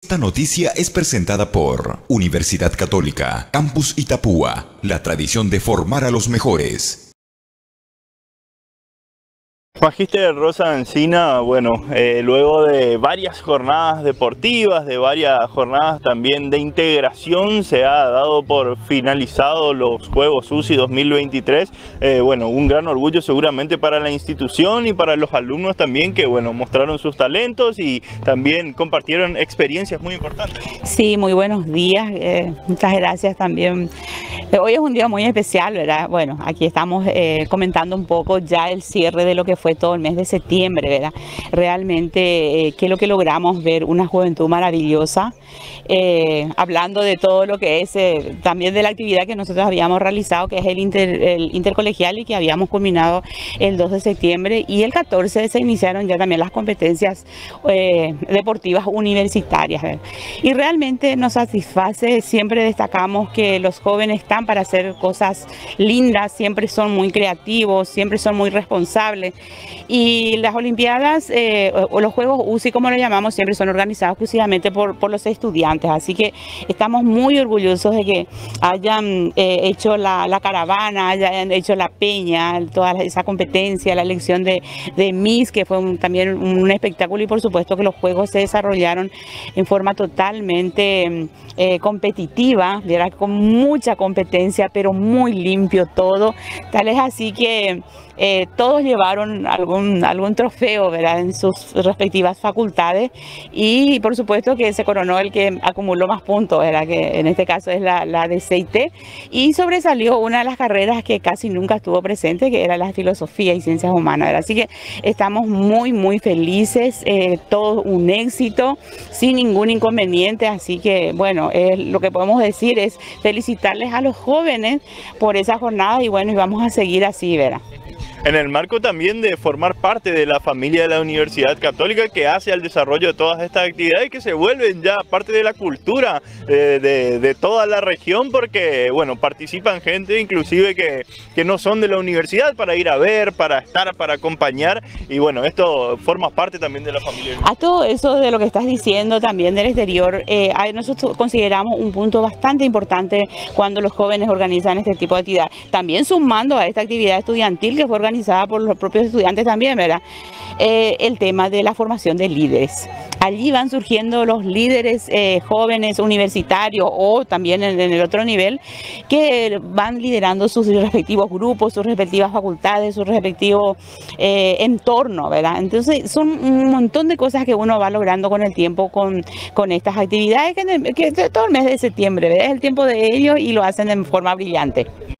Esta noticia es presentada por Universidad Católica, Campus Itapúa, la tradición de formar a los mejores. Magíster Rosa Encina, bueno, luego de varias jornadas deportivas, de varias jornadas también de integración, se ha dado por finalizado los Juegos UCI 2023. Bueno, un gran orgullo seguramente para la institución y para los alumnos también que, bueno, mostraron sus talentos y también compartieron experiencias muy importantes. Sí, muy buenos días, muchas gracias también. Hoy es un día muy especial, ¿verdad? Bueno, aquí estamos comentando un poco ya el cierre de lo que fue todo el mes de septiembre, ¿verdad? Realmente, ¿qué es lo que logramos ver? Una juventud maravillosa, hablando de todo lo que es, también de la actividad que nosotros habíamos realizado, que es el intercolegial y que habíamos culminado el 2 de septiembre y el 14 se iniciaron ya también las competencias deportivas universitarias, ¿verdad? Y realmente nos satisface, siempre destacamos que los jóvenes están para hacer cosas lindas, siempre son muy creativos, siempre son muy responsables. Y las Olimpiadas o los Juegos UCI, como lo llamamos, siempre son organizados exclusivamente por los estudiantes. Así que estamos muy orgullosos de que hayan hecho la caravana, hayan hecho la peña, toda esa competencia, la elección de Miss, que fue también un espectáculo, y por supuesto que los Juegos se desarrollaron en forma totalmente competitiva, ¿verdad? Con mucha competencia, pero muy limpio todo. Tal es así que todos llevaron algún trofeo, ¿verdad? En sus respectivas facultades, y por supuesto que se coronó el que acumuló más puntos, ¿verdad? Que en este caso es la de CIT, y sobresalió una de las carreras que casi nunca estuvo presente, que era la filosofía y ciencias humanas, ¿verdad? Así que estamos muy felices, todo un éxito, sin ningún inconveniente. Así que bueno, lo que podemos decir es felicitarles a los jóvenes por esa jornada, y bueno, y vamos a seguir así, ¿verdad? En el marco también de formar parte de la familia de la Universidad Católica, que hace al desarrollo de todas estas actividades que se vuelven ya parte de la cultura de toda la región, porque bueno, participan gente inclusive que no son de la universidad para ir a ver, para estar, para acompañar, y bueno, esto forma parte también de la familia. A todo eso de lo que estás diciendo también del exterior, nosotros consideramos un punto bastante importante cuando los jóvenes organizan este tipo de actividad, también sumando a esta actividad estudiantil que fue organizada por los propios estudiantes también, ¿verdad? El tema de la formación de líderes. Allí van surgiendo los líderes jóvenes universitarios, o también en el otro nivel, que van liderando sus respectivos grupos, sus respectivas facultades, sus respectivos entornos, ¿verdad? Entonces son un montón de cosas que uno va logrando con el tiempo con estas actividades que todo el mes de septiembre, ¿verdad? Es el tiempo de ellos y lo hacen de forma brillante.